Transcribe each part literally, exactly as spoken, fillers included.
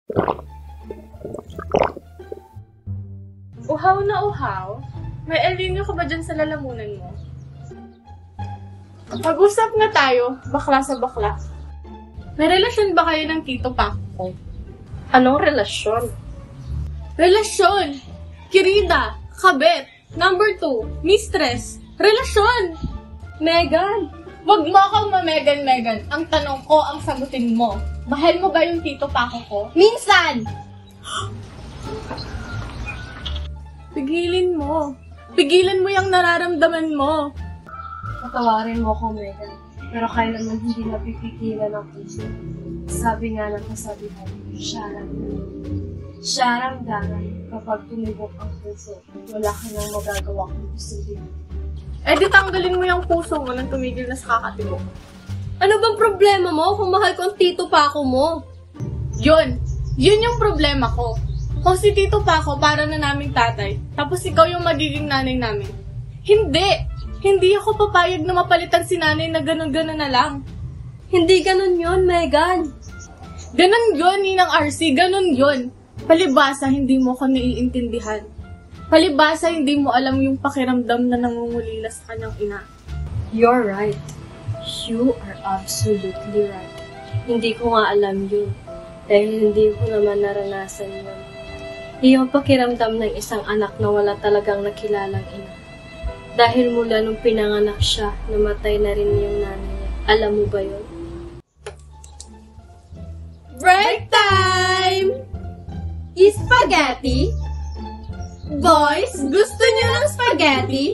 Uhaw na uhaw? May elinyo ka ba dyan sa lalamunan mo? Pag-usap nga tayo, bakla sa bakla. May relasyon ba kayo ng tito Paco? Anong relasyon? Relasyon! Kirida! Kabet! Number two, mistress! Relasyon! Megan! Wag mo akong ma-Megan-Megan. Ang tanong ko, ang sagutin mo. Mahal mo ba yung tito Paco ko? Minsan! Pigilin mo. Pigilan mo yung nararamdaman mo. Patawarin mo ko, Megan. Pero kailanman hindi napipigilan ang puso. Sabi nga ng kasabihan, syarang Syarang daran kapag tumibok ang puso. Wala ka nang magagawa kung gusto din. Eh di tanggalin mo yung puso mo nang tumigil na sa kakatibok. Ano bang problema mo kung mahal ko ang tito Paco mo? Yun! Yun yung problema ko. Kung si tito Paco para na naming tatay, tapos ikaw yung magiging nanay namin. Hindi! Hindi ako papayag na mapalitan si nanay na ganun-ganun na lang. Hindi ganun yun, Megan. Ganun yun, Ninang R C. Ganun yun. Palibasa, hindi mo ko naiintindihan. Palibasa, hindi mo alam yung pakiramdam na nangungulila sa kanyang ina. You're right. You are absolutely right. Hindi ko nga alam yun. Dahil hindi ko naman naranasan yun. Yung pakiramdam ng isang anak na wala talagang nakilalang ina. Dahil mula nung pinanganak siya, namatay na rin yung nanay niya. Alam mo ba yun? Break time! iSpaGetti? Boys, gusto niyo ng spaghetti?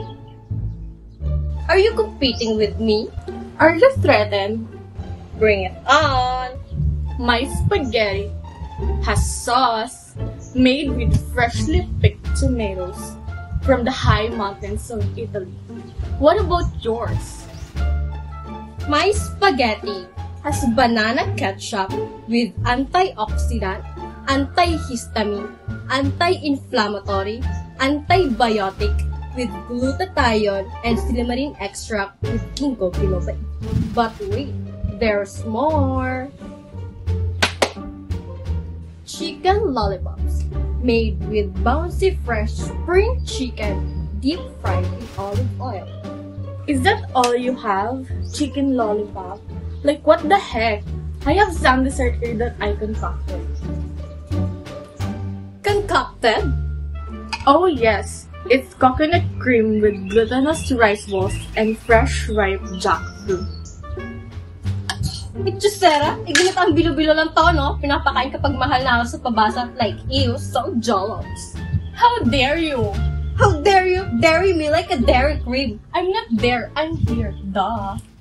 Are you competing with me? Are you threatened? Bring it on! My spaghetti has sauce made with freshly picked tomatoes from the high mountains of Italy. What about yours? My spaghetti has banana ketchup with antioxidant, antihistamine, anti-inflammatory, antibiotic with glutathione and silimarin extract with ginkgo biloba. But wait, there's more! Chicken lollipops made with bouncy fresh spring chicken deep fried in olive oil. Is that all you have? Chicken lollipop? Like what the heck? I have some dessert here that I concocted. Concocted? Oh yes, it's coconut cream with glutinous rice balls and fresh ripe jackfruit. Itchusera, iginit ang bilo-bilo lang to, no? Pinapakain kapag mahal na ako sa pabasa, like, ew, so jollops. How dare you? How dare you dairy me like a dairy cream? I'm not there, I'm here, duh.